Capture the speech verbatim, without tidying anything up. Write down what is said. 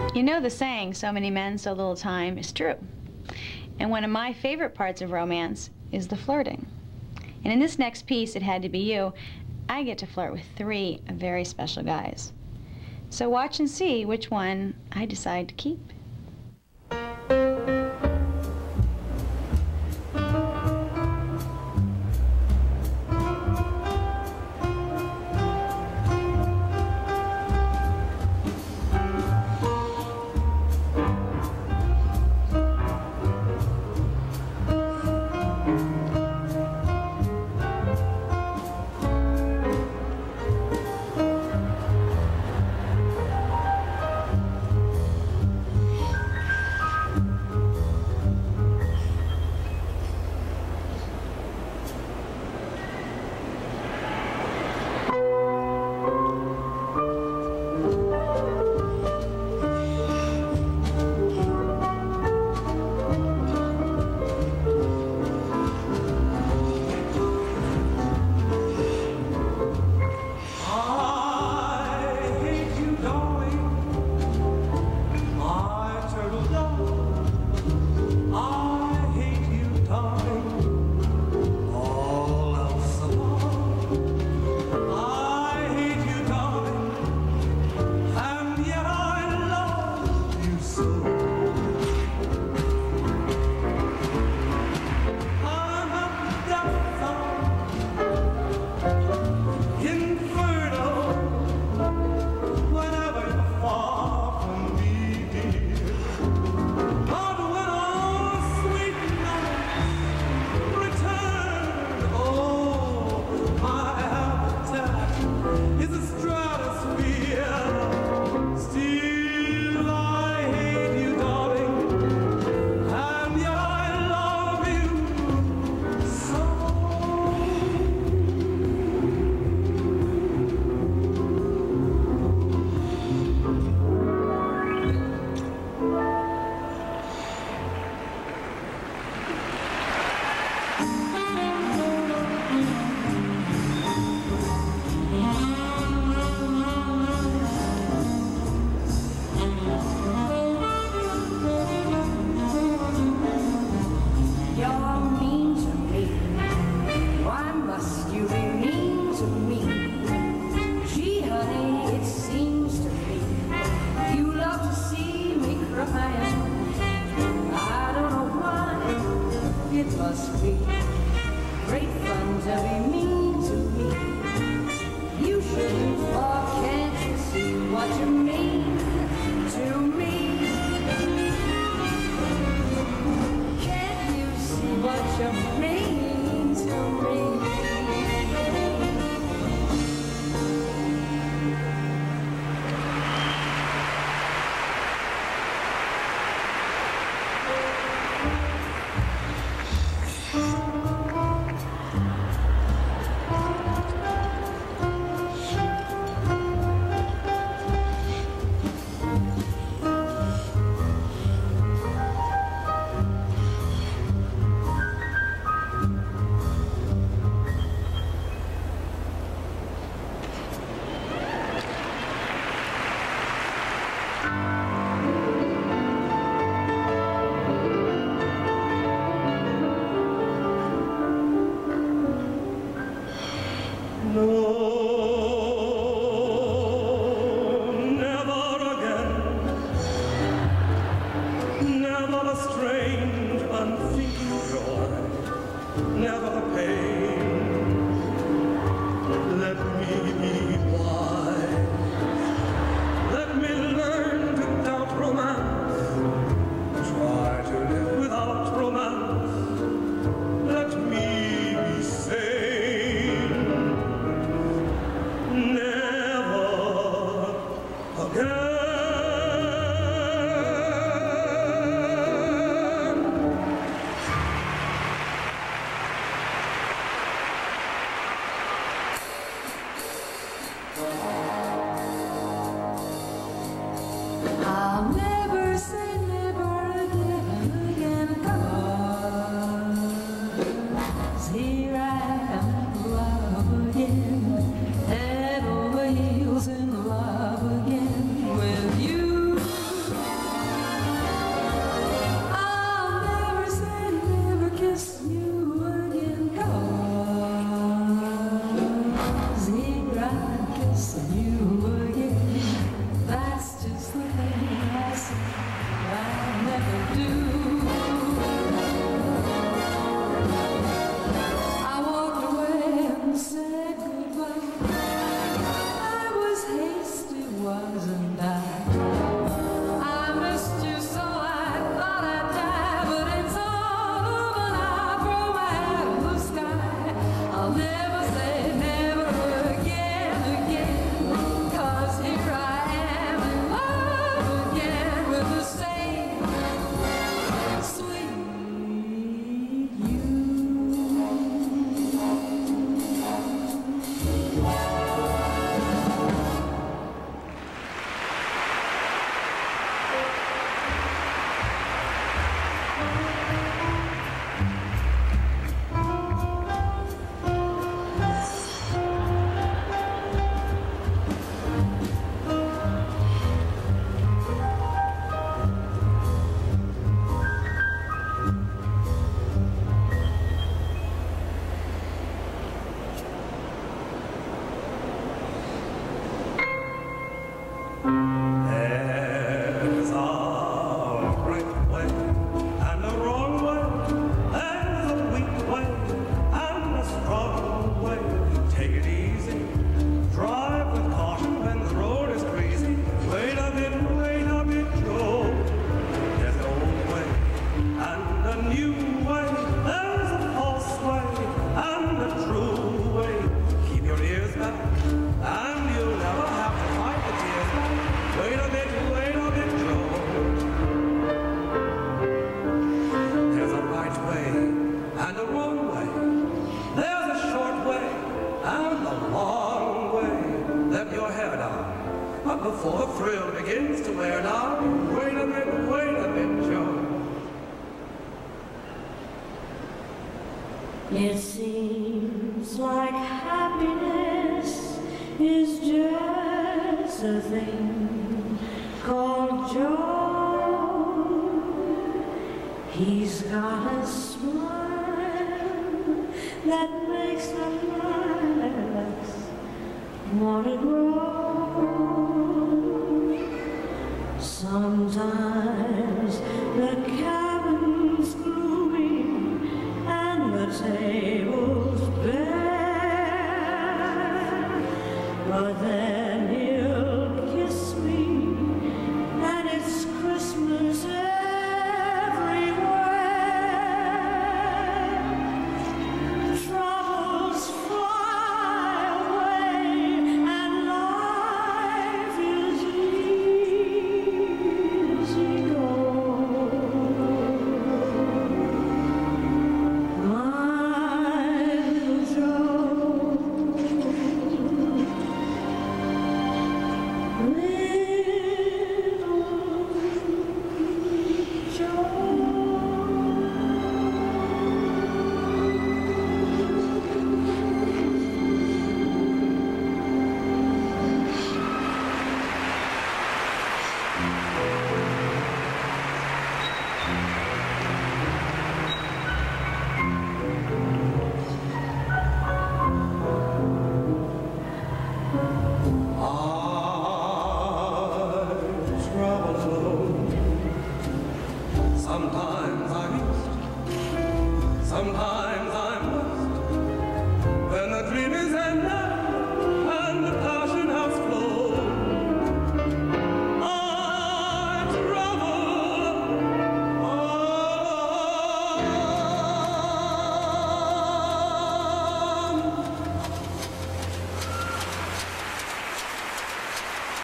You know the saying, so many men, so little time, is true. And one of my favorite parts of romance is the flirting. And in this next piece, It Had to Be You, I get to flirt with three very special guys. So watch and see which one I decide to keep. Head over heels in love again with you. declared, "Now, wait a minute, wait a minute, Joe." It seems like happiness is just a thing called Joe. He's got a smile that makes the lilacs want to grow. Sometimes the cabin's gloomy and the table's bare, but then he'll kiss me and it's Christmas everywhere. Troubles fly away and life is easy going. My little Joe, little Joe. Our troubles alone sometimes